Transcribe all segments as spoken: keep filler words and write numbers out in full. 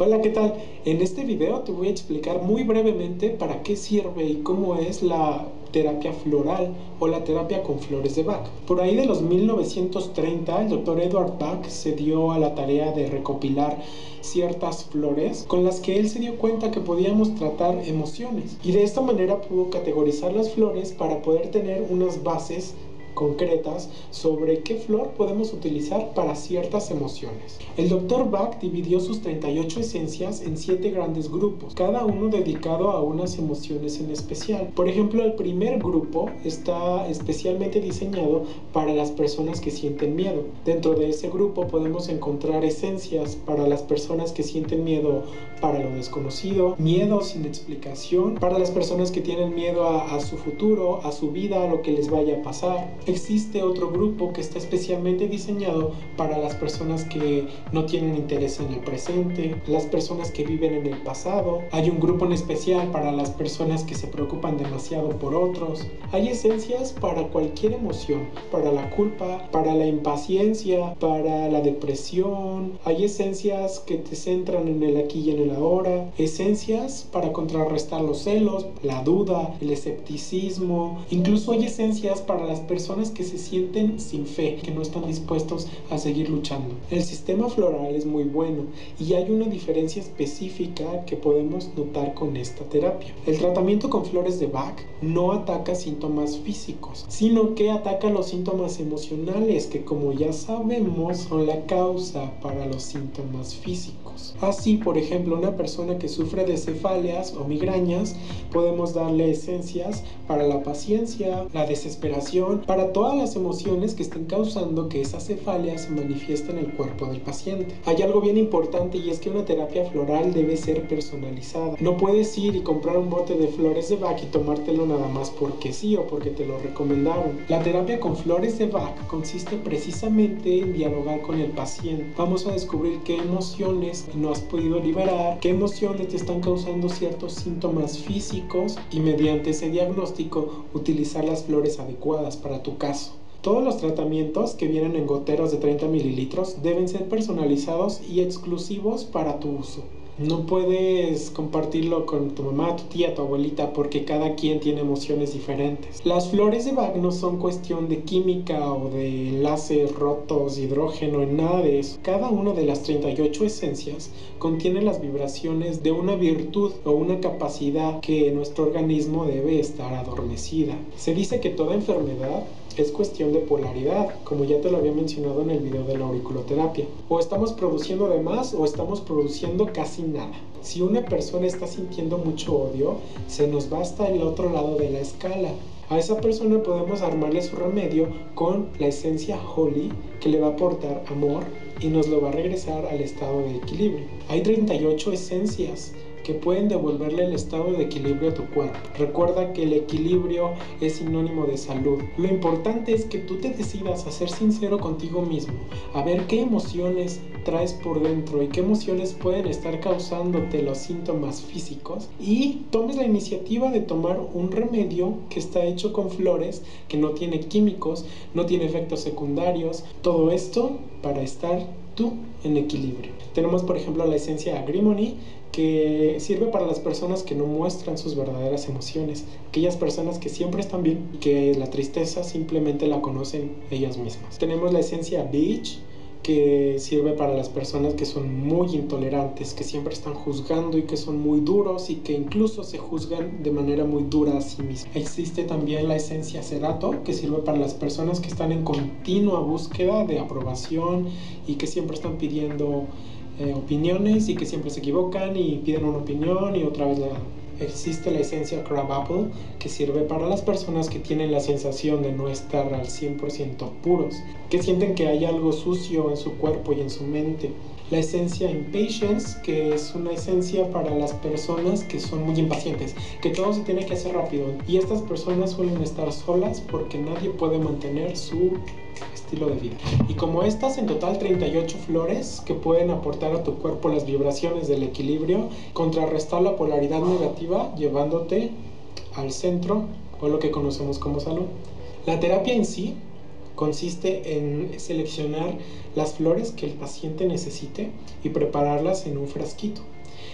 Hola, ¿qué tal? En este video te voy a explicar muy brevemente para qué sirve y cómo es la terapia floral o la terapia con flores de Bach. Por ahí de los mil novecientos treinta, el doctor Edward Bach se dio a la tarea de recopilar ciertas flores con las que él se dio cuenta que podíamos tratar emociones, y de esta manera pudo categorizar las flores para poder tener unas bases concretas sobre qué flor podemos utilizar para ciertas emociones. El doctor Bach dividió sus treinta y ocho esencias en siete grandes grupos, cada uno dedicado a unas emociones en especial. Por ejemplo, el primer grupo está especialmente diseñado para las personas que sienten miedo. Dentro de ese grupo podemos encontrar esencias para las personas que sienten miedo para lo desconocido, miedo sin explicación, para las personas que tienen miedo a, a su futuro, a su vida, a lo que les vaya a pasar. Existe otro grupo que está especialmente diseñado para las personas que no tienen interés en el presente, las personas que viven en el pasado. Hay un grupo en especial para las personas que se preocupan demasiado por otros. Hay esencias para cualquier emoción, para la culpa, para la impaciencia, para la depresión. Hay esencias que te centran en el aquí y en el ahora, esencias para contrarrestar los celos, la duda, el escepticismo. Incluso hay esencias para las personas que se sienten sin fe, que no están dispuestos a seguir luchando. El sistema floral es muy bueno y hay una diferencia específica que podemos notar con esta terapia. El tratamiento con flores de Bach no ataca síntomas físicos, sino que ataca los síntomas emocionales, que como ya sabemos son la causa para los síntomas físicos. Así, por ejemplo, una persona que sufre de cefaleas o migrañas, podemos darle esencias para la paciencia, la desesperación, para todas las emociones que estén causando que esa cefalia se manifieste en el cuerpo del paciente. Hay algo bien importante, y es que una terapia floral debe ser personalizada. No puedes ir y comprar un bote de flores de Bach y tomártelo nada más porque sí o porque te lo recomendaron. La terapia con flores de Bach consiste precisamente en dialogar con el paciente. Vamos a descubrir qué emociones no has podido liberar, qué emociones te están causando ciertos síntomas físicos, y mediante ese diagnóstico utilizar las flores adecuadas para tu caso. Todos los tratamientos que vienen en goteros de treinta mililitros deben ser personalizados y exclusivos para tu uso. No puedes compartirlo con tu mamá, tu tía, tu abuelita, porque cada quien tiene emociones diferentes. Las flores de Bach no son cuestión de química o de enlaces rotos, hidrógeno, nada de eso. Cada una de las treinta y ocho esencias contiene las vibraciones de una virtud o una capacidad que nuestro organismo debe estar adormecida. Se dice que toda enfermedad es cuestión de polaridad, como ya te lo había mencionado en el video de la auriculoterapia. O estamos produciendo de más o estamos produciendo casi nada. Si una persona está sintiendo mucho odio, se nos va hasta el otro lado de la escala. A esa persona podemos armarle su remedio con la esencia Holy, que le va a aportar amor y nos lo va a regresar al estado de equilibrio. Hay treinta y ocho esencias que pueden devolverle el estado de equilibrio a tu cuerpo. Recuerda que el equilibrio es sinónimo de salud. Lo importante es que tú te decidas a ser sincero contigo mismo, a ver qué emociones traes por dentro y qué emociones pueden estar causándote los síntomas físicos, y tomes la iniciativa de tomar un remedio que está hecho con flores, que no tiene químicos, no tiene efectos secundarios. Todo esto para estar tú en equilibrio. Tenemos, por ejemplo, la esencia Agrimony, que sirve para las personas que no muestran sus verdaderas emociones, aquellas personas que siempre están bien y que la tristeza simplemente la conocen ellas mismas. Tenemos la esencia Beach, que sirve para las personas que son muy intolerantes, que siempre están juzgando y que son muy duros y que incluso se juzgan de manera muy dura a sí mismos. Existe también la esencia Cerato, que sirve para las personas que están en continua búsqueda de aprobación y que siempre están pidiendo eh, opiniones y que siempre se equivocan y piden una opinión y otra vez la... Existe la esencia Crabapple, que sirve para las personas que tienen la sensación de no estar al cien por ciento puros, que sienten que hay algo sucio en su cuerpo y en su mente. La esencia Impatience, que es una esencia para las personas que son muy impacientes, que todo se tiene que hacer rápido, y estas personas suelen estar solas porque nadie puede mantener su estilo de vida. Y como estas, en total treinta y ocho flores que pueden aportar a tu cuerpo las vibraciones del equilibrio, contrarrestar la polaridad negativa llevándote al centro, o lo que conocemos como salud. La terapia en sí consiste en seleccionar las flores que el paciente necesite y prepararlas en un frasquito.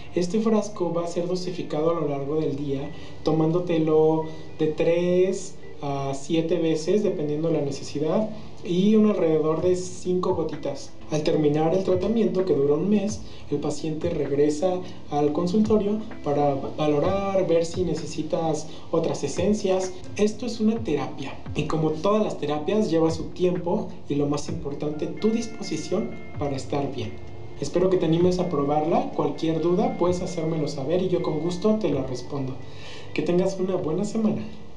Este frasco va a ser dosificado a lo largo del día, tomándotelo de tres a siete veces dependiendo de la necesidad y un alrededor de cinco gotitas. Al terminar el tratamiento, que dura un mes, el paciente regresa al consultorio para valorar, ver si necesitas otras esencias. Esto es una terapia y como todas las terapias lleva su tiempo y lo más importante, tu disposición para estar bien. Espero que te animes a probarla. Cualquier duda puedes hacérmelo saber y yo con gusto te lo respondo. Que tengas una buena semana.